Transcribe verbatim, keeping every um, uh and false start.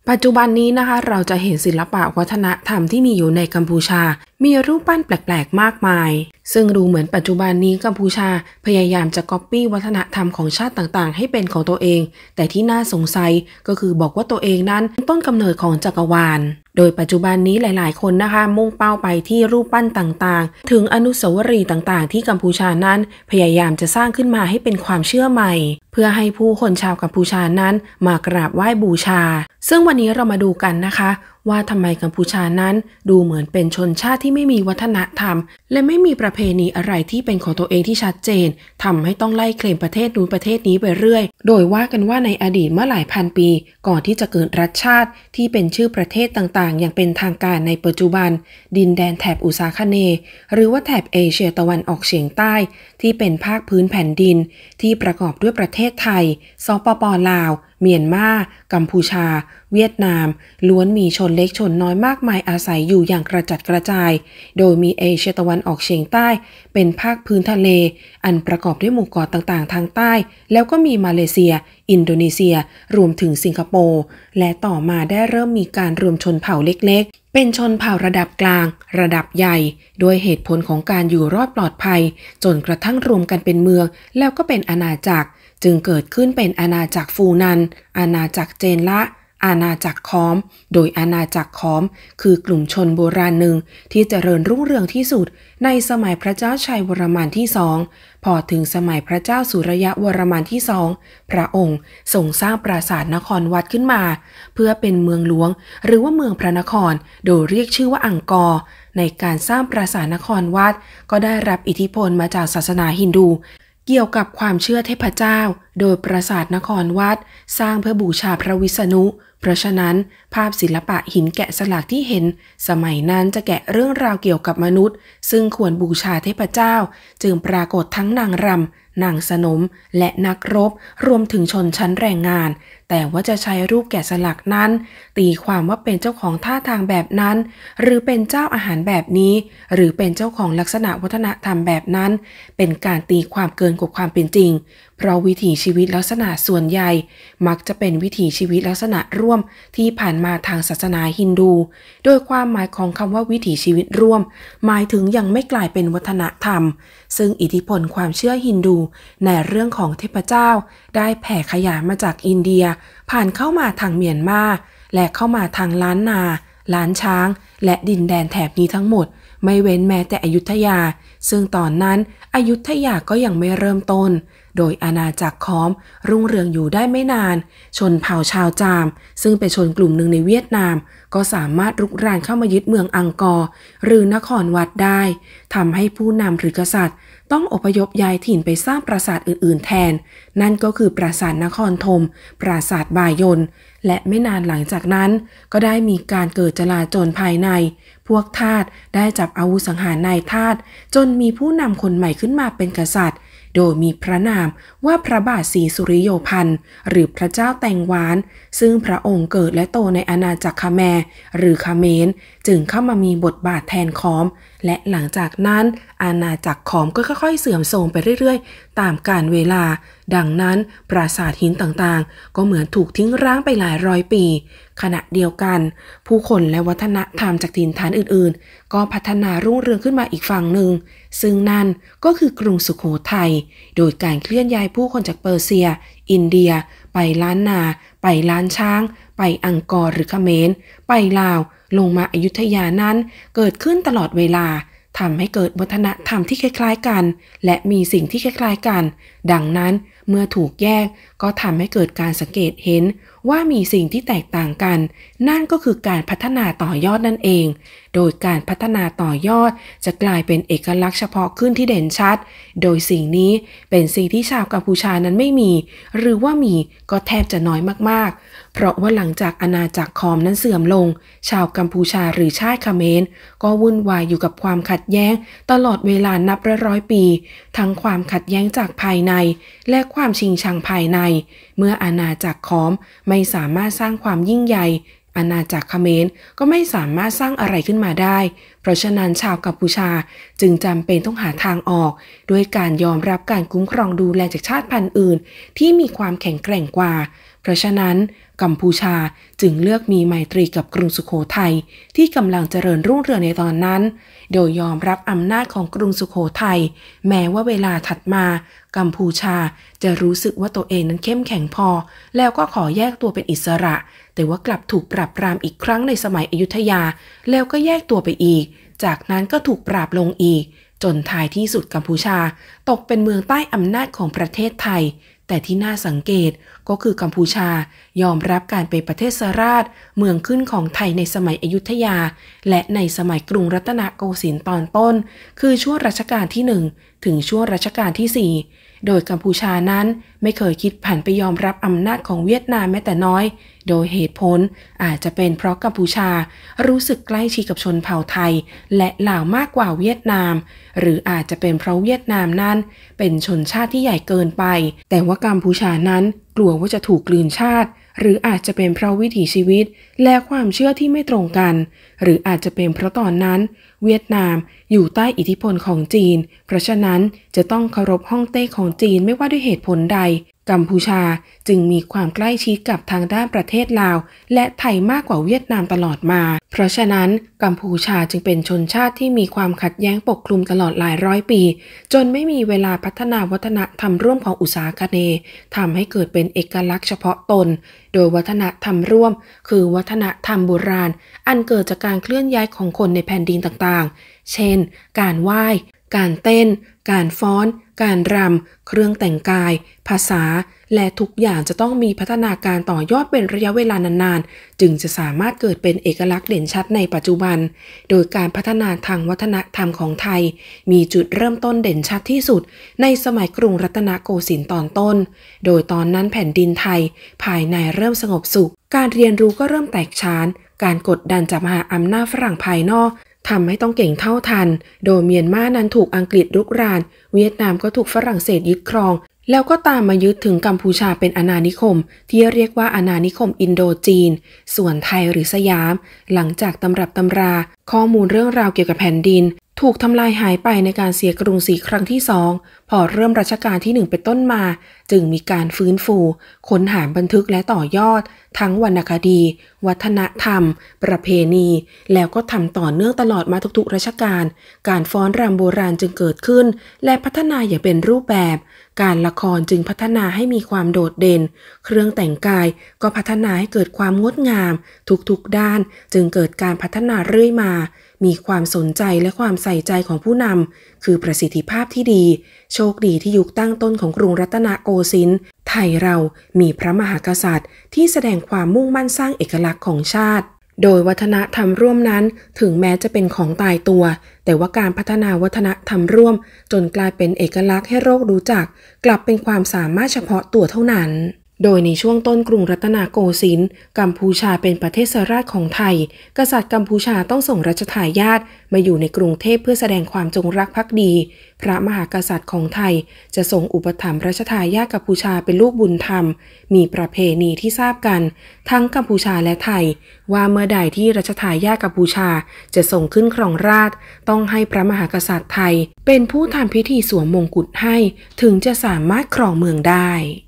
ปัจจุบันนี้นะคะเราจะเห็นศิลปะวัฒนธรรมที่มีอยู่ในกัมพูชามีรูปปั้นแปลกๆมากมายซึ่งดูเหมือนปัจจุบันนี้กัมพูชาพยายามจะก๊อปปี้วัฒนธรรมของชาติต่างๆให้เป็นของตัวเองแต่ที่น่าสงสัยก็คือบอกว่าตัวเองนั้นต้นกำเนิดของจักรวาลโดยปัจจุบันนี้หลายๆคนนะคะมุ่งเป้าไปที่รูปปั้นต่างๆถึงอนุสาวรีย์ต่างๆที่กัมพูชานั้นพยายามจะสร้างขึ้นมาให้เป็นความเชื่อใหม่เพื่อให้ผู้คนชาวกัมพูชานั้นมากราบไหว้บูชาซึ่งวันนี้เรามาดูกันนะคะว่าทำไมกัมพูชานั้นดูเหมือนเป็นชนชาติที่ไม่มีวัฒนธรรมและไม่มีประเพณีอะไรที่เป็นของตัวเองที่ชัดเจนทำให้ต้องไล่เคลมประเทศนู้นประเทศนี้ไปเรื่อยโดยว่ากันว่าในอดีตเมื่อหลายพันปีก่อนที่จะเกิดรัฐชาติที่เป็นชื่อประเทศต่างๆอย่างเป็นทางการในปัจจุบันดินแดนแถบอุษาคเนย์หรือว่าแถบเอเชียตะวันออกเฉียงใต้ที่เป็นภาคพื้นแผ่นดินที่ประกอบด้วยประเทศไทยสปป.ลาวเมียนมากัมพูชาเวียดนามล้วนมีชนเล็กชนน้อยมากมายอาศัยอยู่อย่างกระจัดกระจายโดยมีเอเชียตะวันออกเฉียงใต้เป็นภาคพื้นทะเลอันประกอบด้วยหมู่เกาะต่างๆทางใต้แล้วก็มีมาเลเซียอินโดนีเซียรวมถึงสิงคโปร์และต่อมาได้เริ่มมีการรวมชนเผ่าเล็กๆเป็นชนเผ่าระดับกลางระดับใหญ่โดยเหตุผลของการอยู่รอดปลอดภัยจนกระทั่งรวมกันเป็นเมืองแล้วก็เป็นอาณาจักรจึงเกิดขึ้นเป็นอาณาจักรฟูนันอาณาจักรเจนละอาณาจักรค้อมโดยอาณาจักรค้อมคือกลุ่มชนโบราณหนึ่งที่เจริญรุ่งเรืองที่สุดในสมัยพระเจ้าชัยวรมันที่สองพอถึงสมัยพระเจ้าสุริยะวรมันที่สองพระองค์ทรงสร้างปราสาทนครวัดขึ้นมาเพื่อเป็นเมืองหลวงหรือว่าเมืองพระนครโดยเรียกชื่อว่าอังกอร์ในการสร้างปราสาทนครวัดก็ได้รับอิทธิพลมาจากศาสนาฮินดูเกี่ยวกับความเชื่อเทพเจ้าโดยปราสาทนครวัดสร้างเพื่อบูชาพระวิษณุเพราะฉะนั้นภาพศิลปะหินแกะสลักที่เห็นสมัยนั้นจะแกะเรื่องราวเกี่ยวกับมนุษย์ซึ่งควรบูชาเทพเจ้าจึงปรากฏทั้งนางรำนางสนมและนักรบรวมถึงชนชั้นแรงงานแต่ว่าจะใช้รูปแกะสลักนั้นตีความว่าเป็นเจ้าของท่าทางแบบนั้นหรือเป็นเจ้าอาหารแบบนี้หรือเป็นเจ้าของลักษณะวัฒนธรรมแบบนั้นเป็นการตีความเกินกว่าความเป็นจริงเพราะวิถีชีวิตลักษณะส่วนใหญ่มักจะเป็นวิถีชีวิตลักษณะร่วมที่ผ่านมาทางศาสนาฮินดูโดยความหมายของคำว่าวิถีชีวิตร่วมหมายถึงยังไม่กลายเป็นวัฒนธรรมซึ่งอิทธิพลความเชื่อฮินดูในเรื่องของเทพเจ้าได้แผ่ขยายมาจากอินเดียผ่านเข้ามาทางเมียนมาและเข้ามาทางล้านนาล้านช้างและดินแดนแถบนี้ทั้งหมดไม่เว้นแม้แต่อยุธยาซึ่งตอนนั้นอยุธยาก็ยังไม่เริ่มต้นโดยอาณาจักรค้อมรุ่งเรืองอยู่ได้ไม่นานชนเผ่าชาวจามซึ่งเป็นชนกลุ่มหนึ่งในเวียดนามก็สามารถรุกรานเข้ามายึดเมืองอังกอร์หรือนครวัดได้ทำให้ผู้นำหรือกษัตริย์ต้องอพยพย้ายถิ่นไปสร้างปราสาทอื่นๆแทนนั่นก็คือปราสาทนครธมปราสาทบายนและไม่นานหลังจากนั้นก็ได้มีการเกิดจลาจลภายในพวกทาสได้จับอาวุธสังหารนายทาสจนมีผู้นำคนใหม่ขึ้นมาเป็นกษัตริย์โดยมีพระนามว่าพระบาทศรีสุริโยพันธ์หรือพระเจ้าแตงหวานซึ่งพระองค์เกิดและโตในอาณาจักรคาแมร์หรือคาเขมรจึงเข้ามามีบทบาทแทนขอมและหลังจากนั้นอาณาจักรขอมก็ค่อยๆเสื่อมโทรมไปเรื่อยๆตามกาลเวลาดังนั้นปราสาทหินต่างๆก็เหมือนถูกทิ้งร้างไปหลายร้อยปีขณะเดียวกันผู้คนและวัฒนธรรมจากถิ่นฐานอื่นๆก็พัฒนารุ่งเรืองขึ้นมาอีกฝั่งหนึ่งซึ่งนั่นก็คือกรุงสุโขทัยโดยการเคลื่อนย้ายผู้คนจากเปอร์เซียอินเดียไปล้านนาไปล้านช้างไปอังกอร์หรือเขมรไปลาวลงมาอยุธยานั้นเกิดขึ้นตลอดเวลาทำให้เกิดวัฒนธรรมที่คล้ายๆกันและมีสิ่งที่คล้ายๆกันดังนั้นเมื่อถูกแยกก็ทำให้เกิดการสังเกตเห็นว่ามีสิ่งที่แตกต่างกันนั่นก็คือการพัฒนาต่อยอดนั่นเองโดยการพัฒนาต่อยอดจะกลายเป็นเอกลักษณ์เฉพาะขึ้นที่เด่นชัดโดยสิ่งนี้เป็นสิ่งที่ชาวกัมพูชานั้นไม่มีหรือว่ามีก็แทบจะน้อยมากๆเพราะว่าหลังจากอาณาจักรขอมนั้นเสื่อมลงชาวกัมพูชาหรือชาติเขมรก็วุ่นวายอยู่กับความขัดแย้งตลอดเวลานับร้อยปีทั้งความขัดแย้งจากภายในและความชิงชังภายในเมื่ออาณาจักรขอมไม่สามารถสร้างความยิ่งใหญ่อาณาจักรเขมรก็ไม่สามารถสร้างอะไรขึ้นมาได้เพราะฉะนั้นชาวกัมพูชาจึงจำเป็นต้องหาทางออกด้วยการยอมรับการคุ้มครองดูแลจากชาติพันธุ์อื่นที่มีความแข็งแกร่งกว่าเพราะฉะนั้นกัมพูชาจึงเลือกมีไมตรีกับกรุงสุโขทัยที่กำลังเจริญรุ่งเรืองในตอนนั้นโดยยอมรับอำนาจของกรุงสุโขทัยแม้ว่าเวลาถัดมากัมพูชาจะรู้สึกว่าตัวเองนั้นเข้มแข็งพอแล้วก็ขอแยกตัวเป็นอิสระแต่ว่ากลับถูกปราบปรามอีกครั้งในสมัยอยุธยาแล้วก็แยกตัวไปอีกจากนั้นก็ถูกปราบลงอีกจนท้ายที่สุดกัมพูชาตกเป็นเมืองใต้อำนาจของประเทศไทยแต่ที่น่าสังเกตก็คือกัมพูชายอมรับการเป็นประเทศสราชเมืองขึ้นของไทยในสมัยอยุธยาและในสมัยกรุงรัตนโกสินทร์ตอนต้นคือช่วงรัชกาลที่หนึ่งถึงช่วงรัชกาลที่สี่โดยกัมพูชานั้นไม่เคยคิดผันไปยอมรับอำนาจของเวียดนามแม้แต่น้อยโดยเหตุผลอาจจะเป็นเพราะกัมพูชารู้สึกใกล้ชิดกับชนเผ่าไทยและลาวมากกว่าเวียดนามหรืออาจจะเป็นเพราะเวียดนามนั้นเป็นชนชาติที่ใหญ่เกินไปแต่ว่ากัมพูชานั้นกลัวว่าจะถูกกลืนชาติหรืออาจจะเป็นเพราะวิถีชีวิตและความเชื่อที่ไม่ตรงกันหรืออาจจะเป็นเพราะตอนนั้นเวียดนามอยู่ใต้อิทธิพลของจีนเพราะฉะนั้นจะต้องเคารพฮ่องเต้ของจีนไม่ว่าด้วยเหตุผลใดกัมพูชาจึงมีความใกล้ชิดกับทางด้านประเทศลาวและไทยมากกว่าเวียดนามตลอดมาเพราะฉะนั้นกัมพูชาจึงเป็นชนชาติที่มีความขัดแย้งปกคลุมตลอดหลายร้อยปีจนไม่มีเวลาพัฒนาวัฒนธรรมร่วมของอุตสาหกรรมทำให้เกิดเป็นเอกลักษณ์เฉพาะตนโดยวัฒนธรรมร่วมคือวัฒนธรรมโบราณอันเกิดจากการเคลื่อนย้ายของคนในแผ่นดินต่างๆเช่นการไหว้การเต้นการฟ้อนการรำเครื่องแต่งกายภาษาและทุกอย่างจะต้องมีพัฒนาการต่อยอดเป็นระยะเวลานานๆจึงจะสามารถเกิดเป็นเอกลักษณ์เด่นชัดในปัจจุบันโดยการพัฒนาทางวัฒนธรรมของไทยมีจุดเริ่มต้นเด่นชัดที่สุดในสมัยกรุงรัตนโกสินทร์ตอนต้นโดยตอนนั้นแผ่นดินไทยภายในเริ่มสงบสุขการเรียนรู้ก็เริ่มแตกฉานการกดดันจากมหาอำนาจฝรั่งภายนอกทำให้ต้องเก่งเท่าทันโดยเมียนมานั้นถูกอังกฤษรุกรานเวียดนามก็ถูกฝรั่งเศสยึดครองแล้วก็ตามมายึดถึงกัมพูชาเป็นอาณานิคมที่เรียกว่าอาณานิคมอินโดจีนส่วนไทยหรือสยามหลังจากตำรับตำราข้อมูลเรื่องราวเกี่ยวกับแผ่นดินถูกทำลายหายไปในการเสียกรุงศรีครั้งที่สองพอเริ่มรัชกาลที่หนึ่งเป็นต้นมาจึงมีการฟื้นฟูค้นหาบันทึกและต่อยอดทั้งวรรณคดีวัฒนธรรมประเพณีแล้วก็ทำต่อเนื่องตลอดมาทุกๆรัชกาลการฟ้อนรำโบราณจึงเกิดขึ้นและพัฒนาอย่างเป็นรูปแบบการละครจึงพัฒนาให้มีความโดดเด่นเครื่องแต่งกายก็พัฒนาให้เกิดความงดงามทุกๆด้านจึงเกิดการพัฒนาเรื่อยมามีความสนใจและความใส่ใจของผู้นำคือประสิทธิภาพที่ดีโชคดีที่ยุคตั้งต้นของกรุงรัตนโกสินทร์ไทยเรามีพระมหากษัตริย์ที่แสดงความมุ่งมั่นสร้างเอกลักษณ์ของชาติโดยวัฒนธรรมร่วมนั้นถึงแม้จะเป็นของตายตัวแต่ว่าการพัฒนาวัฒนธรรมร่วมจนกลายเป็นเอกลักษณ์ให้โลกรู้จักกลับเป็นความสามารถเฉพาะตัวเท่านั้นโดยในช่วงต้นกรุงรัตนโกสินทร์กัมพูชาเป็นประเทศสราชของไทยกษัตริย์กัมพูชาต้องส่งรัชทายาทมาอยู่ในกรุงเทพเพื่อแสดงความจงรักภักดีพระมหากษัตริย์ของไทยจะทรงอุปถัมภ์รัชทายาทกัมพูชาเป็นลูกบุญธรรมมีประเพณีที่ทราบกันทั้งกัมพูชาและไทยว่าเมื่อใดที่รัชทายาทกัมพูชาจะส่งขึ้นครองราชย์ต้องให้พระมหากษัตริย์ไทยเป็นผู้ทำพิธีสวมมงกุฎให้ถึงจะสามารถครองเมืองได้